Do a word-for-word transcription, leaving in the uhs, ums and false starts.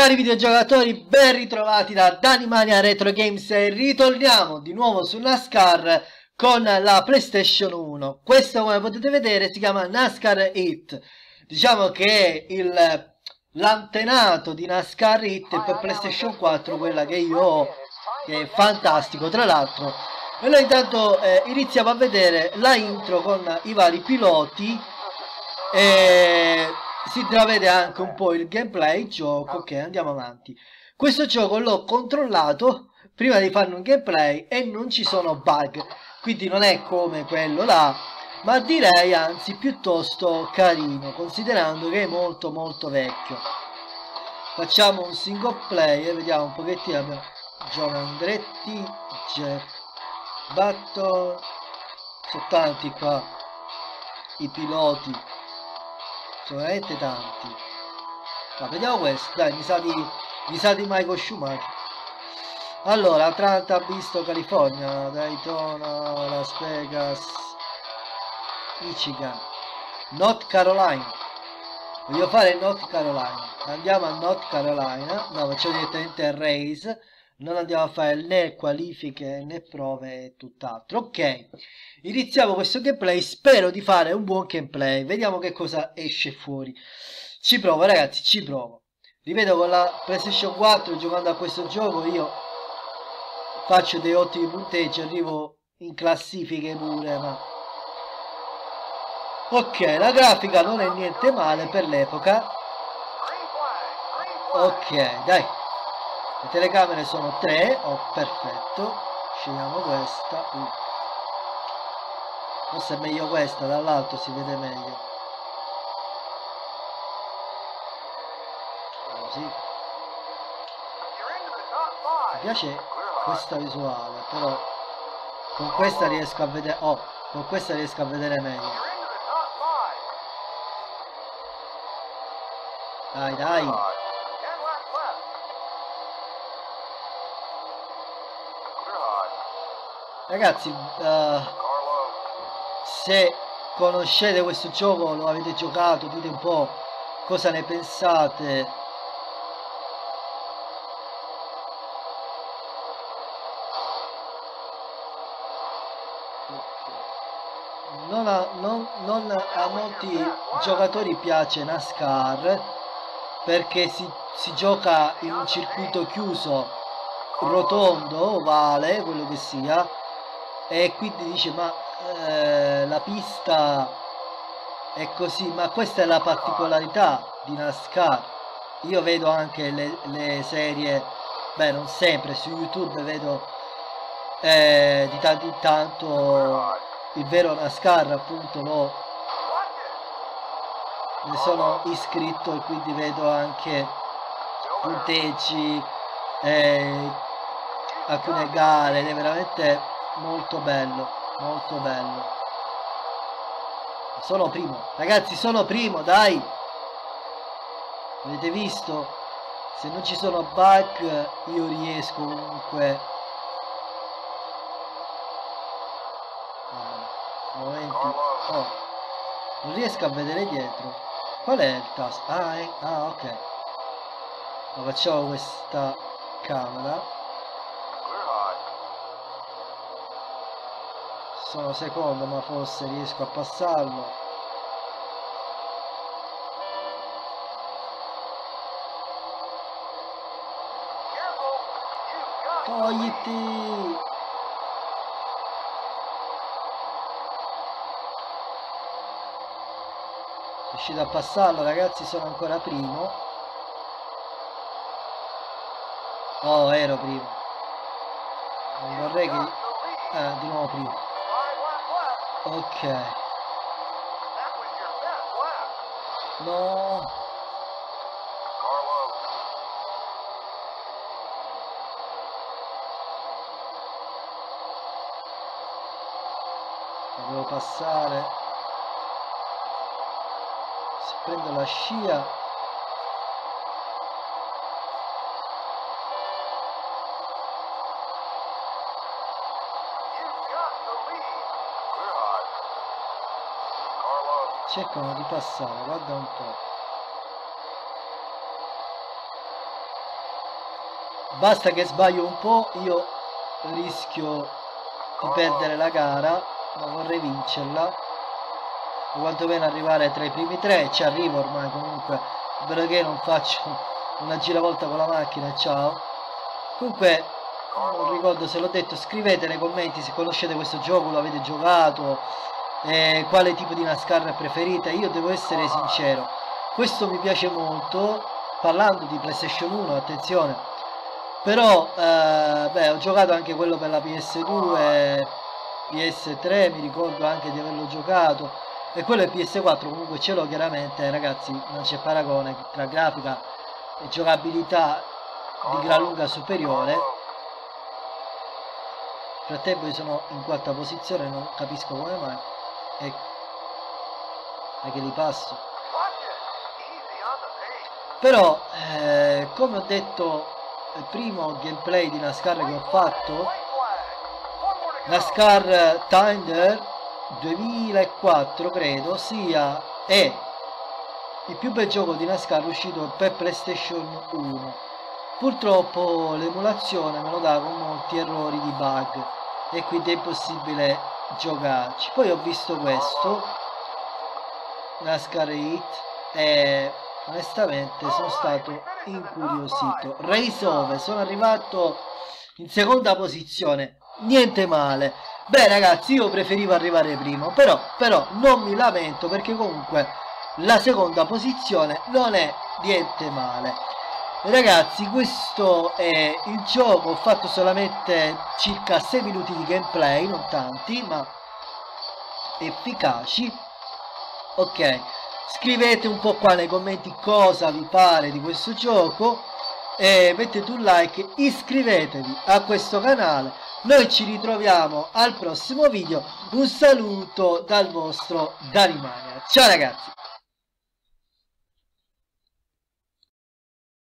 Cari videogiocatori, ben ritrovati da Danimania Retro Games e ritorniamo di nuovo su NASCAR con la PlayStation uno. Questo, come potete vedere, si chiama NASCAR Heat. Diciamo che è l'antenato di NASCAR Heat per PlayStation quattro, quella che io ho, che è fantastico tra l'altro. E noi intanto eh, iniziamo a vedere la intro con i vari piloti e si intravede anche un po' il gameplay, il gioco. Ok, andiamo avanti. Questo gioco l'ho controllato prima di fare un gameplay e non ci sono bug, quindi non è come quello là, ma direi anzi piuttosto carino, considerando che è molto molto vecchio. Facciamo un single player, vediamo un pochettino. Abbiamo John Andretti, Jeff Button, sono tanti qua i piloti, sono veramente tanti. Ma vediamo questo, dai, mi sa di, mi sa di Michael Schumacher. Allora, Atlanta, Visto, California, Daytona, Las Vegas, Michigan, North Carolina. Voglio fare North Carolina. Andiamo a North Carolina. No, facciamo direttamente il race. Non andiamo a fare né qualifiche né prove e tutt'altro. Ok, iniziamo questo gameplay. Spero di fare un buon gameplay. Vediamo che cosa esce fuori. Ci provo, ragazzi, ci provo. Ripeto, con la PlayStation quattro, giocando a questo gioco, io faccio dei ottimi punteggi, arrivo in classifiche pure, ma ok, la grafica non è niente male per l'epoca. Ok, dai, le telecamere sono tre. Oh, perfetto. Scegliamo questa. uh. Forse è meglio questa, dall'alto si vede meglio. Così. Mi piace questa visuale, però con questa riesco a vedere. Oh, con questa riesco a vedere meglio. Dai, dai. Ragazzi, uh, se conoscete questo gioco, lo avete giocato, dite un po' cosa ne pensate. Non a, non, non a molti giocatori piace NASCAR perché si, si gioca in un circuito chiuso, rotondo, ovale, quello che sia, e quindi dice ma eh, la pista è così, ma questa è la particolarità di NASCAR. Io vedo anche le, le serie, beh non sempre, su YouTube vedo eh, di tanto in tanto il vero NASCAR, appunto, lo ne sono iscritto e quindi vedo anche punteggi, eh, alcune gare, ed è veramente molto bello, molto bello. Sono primo, ragazzi, sono primo, dai, avete visto? Se non ci sono bug io riesco comunque. Ah, momenti. Oh, non riesco a vedere dietro. Qual è il tasto? Ah, è... ah, ok. Ma facciamo questa camera. Sono secondo, ma forse riesco a passarlo. Togliti! Riuscito a passarlo, ragazzi, sono ancora primo. Oh, ero primo. Non vorrei che... Eh, di nuovo primo. Ok. No. Devo passare. Se prendo la scia. Cercano di passare, guarda un po'. basta che sbaglio un po', io rischio di perdere la gara, ma vorrei vincerla, o quantomeno arrivare tra i primi tre. Ci arrivo ormai comunque, spero che non faccio una giravolta con la macchina e ciao. Comunque non ricordo se l'ho detto, scrivete nei commenti se conoscete questo gioco, lo avete giocato, eh, quale tipo di NASCAR preferite. Io devo essere sincero, questo mi piace molto, parlando di PlayStation uno, attenzione, però eh, beh, ho giocato anche quello per la P S due, P S tre, mi ricordo anche di averlo giocato, e quello è P S quattro, comunque ce l'ho chiaramente, ragazzi, non c'è paragone tra grafica e giocabilità di gran lunga superiore. Nel frattempo io sono in quarta posizione, non capisco come mai, ecco, perché li passo. Però eh, come ho detto, il primo gameplay di NASCAR che ho fatto, NASCAR Thunder duemilaquattro credo sia, è il più bel gioco di NASCAR uscito per PlayStation uno. Purtroppo l'emulazione me lo dà con molti errori di bug e quindi è impossibile giocarci. Poi ho visto questo NASCAR Heat e onestamente sono stato incuriosito. Race Over, sono arrivato in seconda posizione, niente male. Beh ragazzi, io preferivo arrivare primo, però, però non mi lamento, perché comunque la seconda posizione non è niente male. Ragazzi, questo è il gioco, ho fatto solamente circa sei minuti di gameplay, non tanti ma efficaci. Ok, scrivete un po' qua nei commenti cosa vi pare di questo gioco e mettete un like, iscrivetevi a questo canale. Noi ci ritroviamo al prossimo video, un saluto dal vostro Danimania, ciao ragazzi.